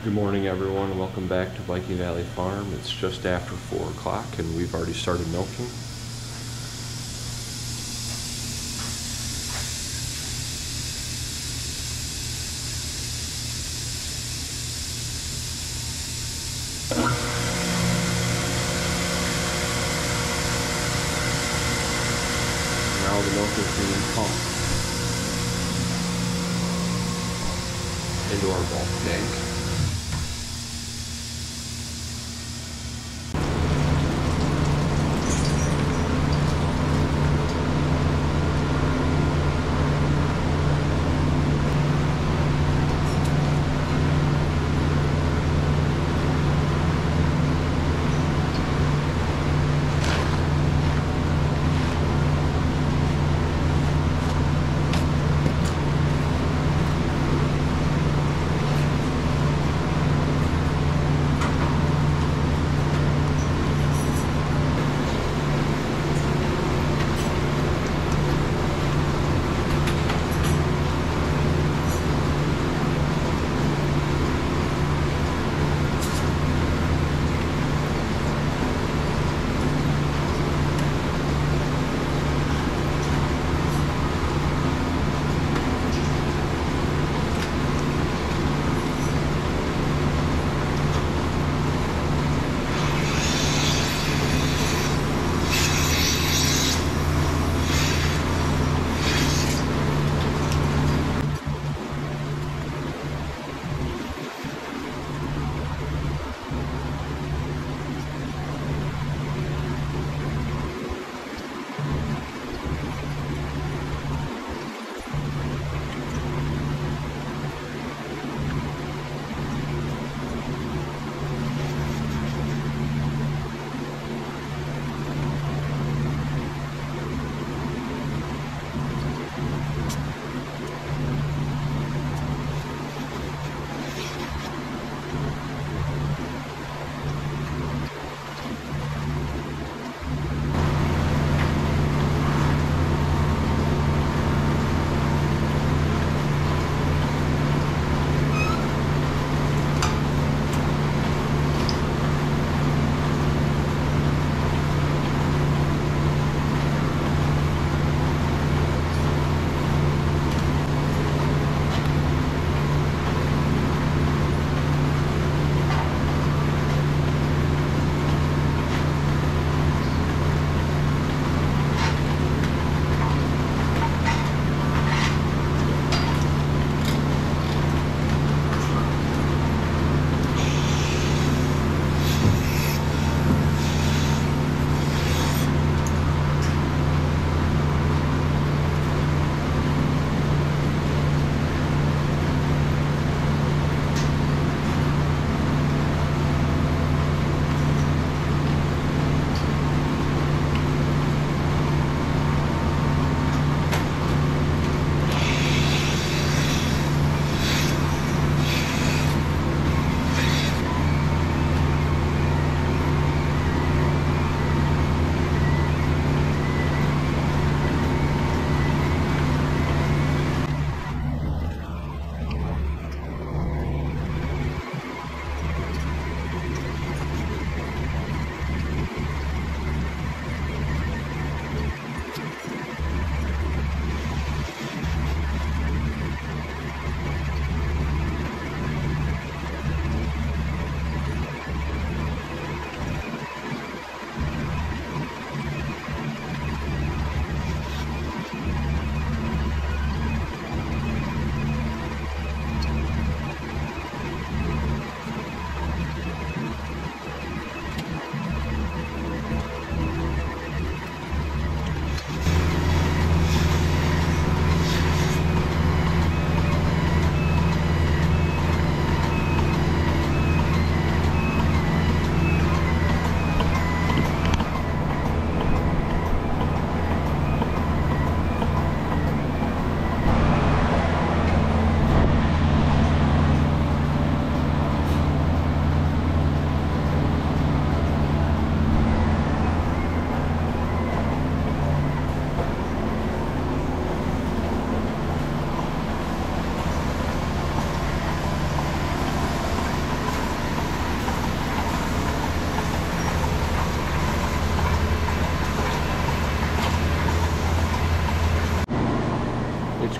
Good morning, everyone, and welcome back to Viking Valley Farm. It's just after 4 o'clock, and we've already started milking. Now the milk is being pumped into our bulk tank.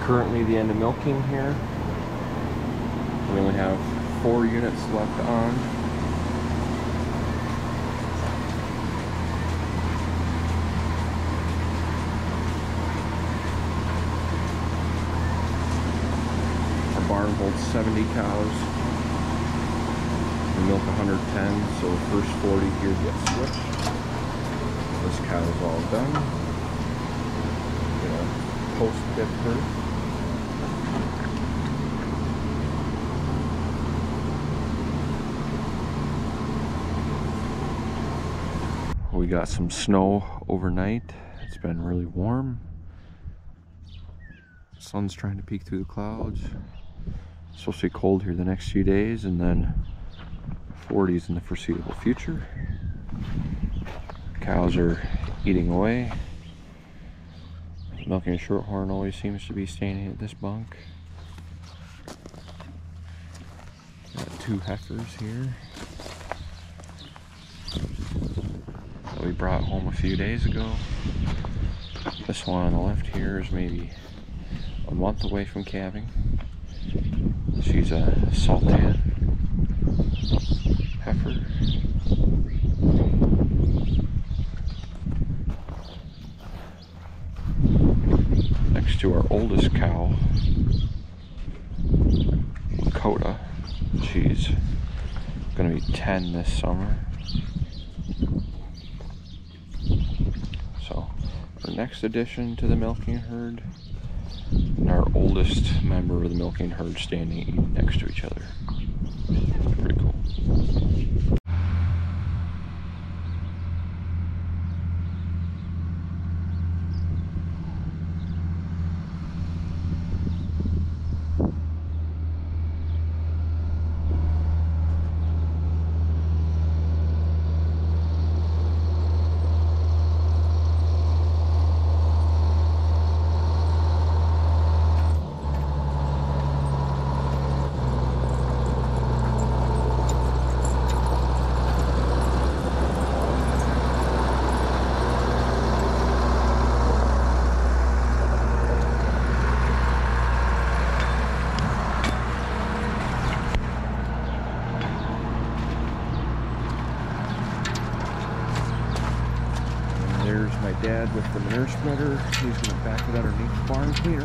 currently the end of milking here. We only have 4 units left on. Our barn holds 70 cows. We milk 110, so the first 40 here get switched. This cow is all done. Post-dip her. We got some snow overnight. It's been really warm. The sun's trying to peek through the clouds. It's supposed to be cold here the next few days, and then 40s in the foreseeable future. Cows are eating away. Milking a shorthorn always seems to be standing at this bunk. Got 2 heifers here that we brought home a few days ago. This one on the left here is maybe a month away from calving. She's a sultan heifer. Next to our oldest cow, Lakota. She's gonna be 10 this summer. So our next addition to the milking herd, and our oldest member of the milking herd standing next to each other. Pretty cool. There's my dad with the manure spreader. He's going to back it underneath the barn cleaner.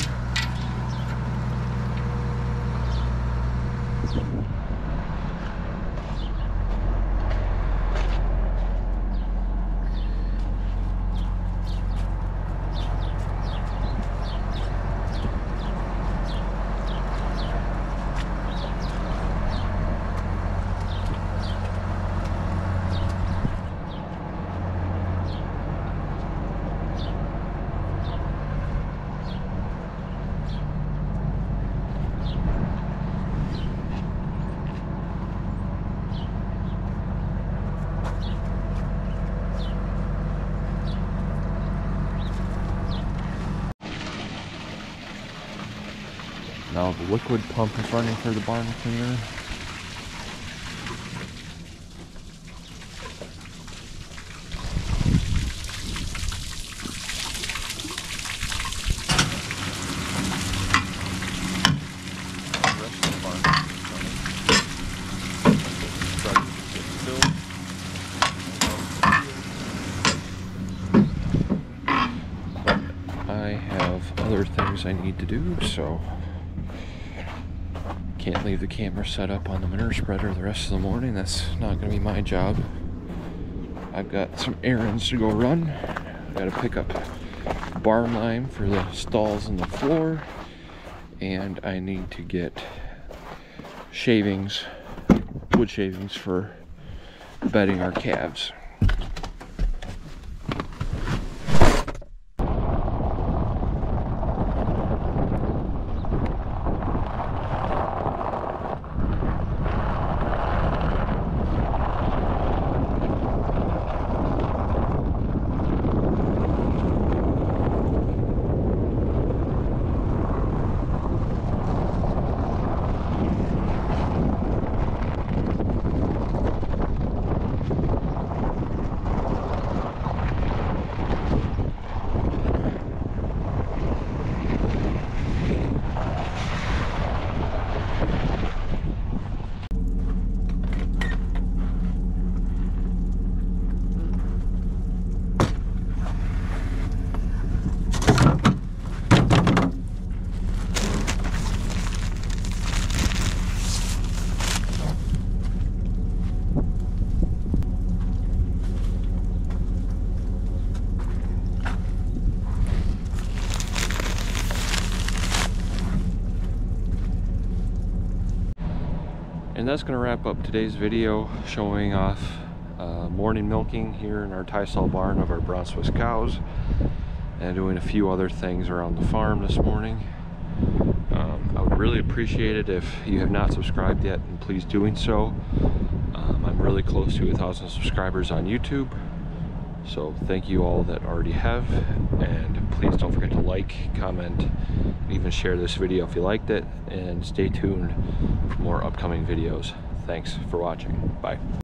Now the liquid pump is running for the barn cleaner. The rest of the barn is running. Starting to get filled. But I have other things I need to do, so can't leave the camera set up on the manure spreader the rest of the morning. That's not going to be my job. I've got some errands to go run. I've got to pick up barn lime for the stalls and the floor, and I need to get shavings, wood shavings for bedding our calves. And that's going to wrap up today's video showing off morning milking here in our tie-stall barn of our brown Swiss cows, and doing a few other things around the farm this morning. I would really appreciate it if you have not subscribed yet, and please doing so. I'm really close to 1,000 subscribers on YouTube, so thank you all that already have, and please don't forget to like, comment, and even share this video if you liked it, and stay tuned for more upcoming videos. Thanks for watching. Bye.